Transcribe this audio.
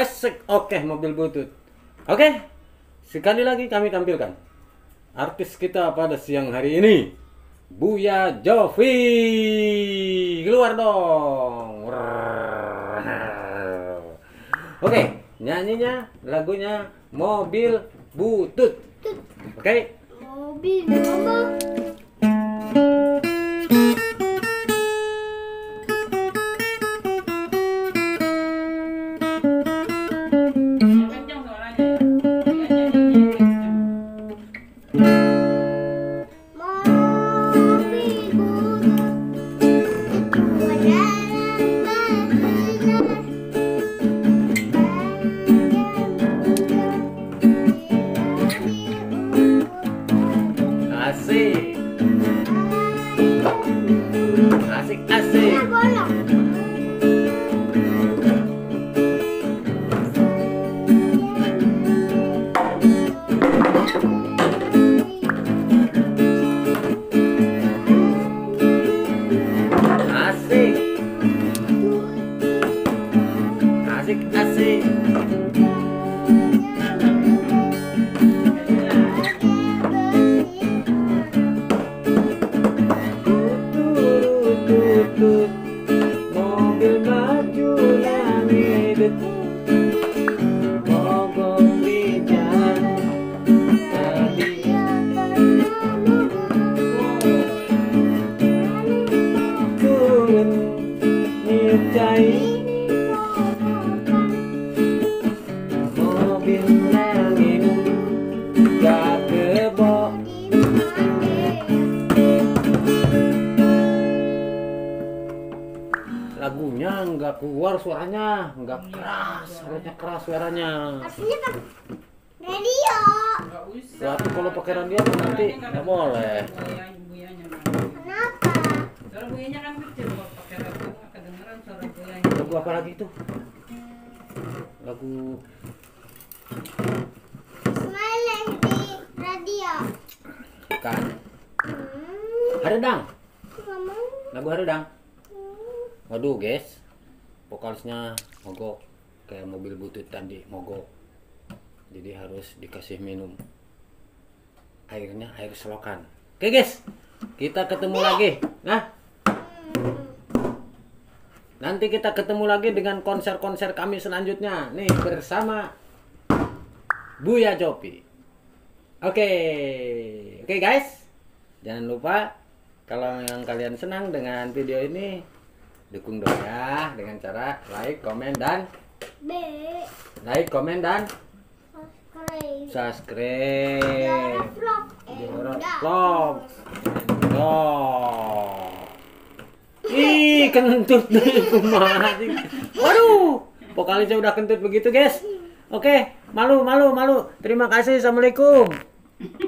Asik, oke, mobil butut. Oke, sekali lagi kami tampilkan artis kita pada siang hari ini, Buya Jovi. Keluar dong. Oke, nyanyinya lagunya Mobil Butut. Oke. Mobil mama. Asik. Asik, asik. Asik. Asik, asik. Tutut, mobil maju yang hidup, mogok di jalan tadi. Turun nyucai mobil yang hidup, gak kebok. Lagunya nggak keluar suaranya, nggak keras, harusnya keras suaranya. Artinya kan radio. Berarti kalau pakai radio nanti nggak boleh. Kenapa? Suara buyanya kan kecil, kalau pakai radio nggak kedengeran suara buyanya. Lagu apa lagi itu? Lagu Smiling di radio. kan Haredang, Mama. lagu Haredang. Waduh guys, vokalisnya mogok kayak mobil butut tadi mogok. Jadi harus dikasih minum. Airnya air selokan. Oke guys, kita ketemu lagi. Nah, nanti kita ketemu lagi dengan konser-konser kami selanjutnya. Nih bersama Buya Jovi. Oke, oke guys. Jangan lupa kalau yang kalian senang dengan video ini, dukung dong ya dengan cara like, komen dan B. subscribe. Vlog. Vlog. Ih, kentut dari kumaha sih. Waduh, vokalisnya udah kentut begitu, guys. Oke, malu. Terima kasih. Assalamualaikum.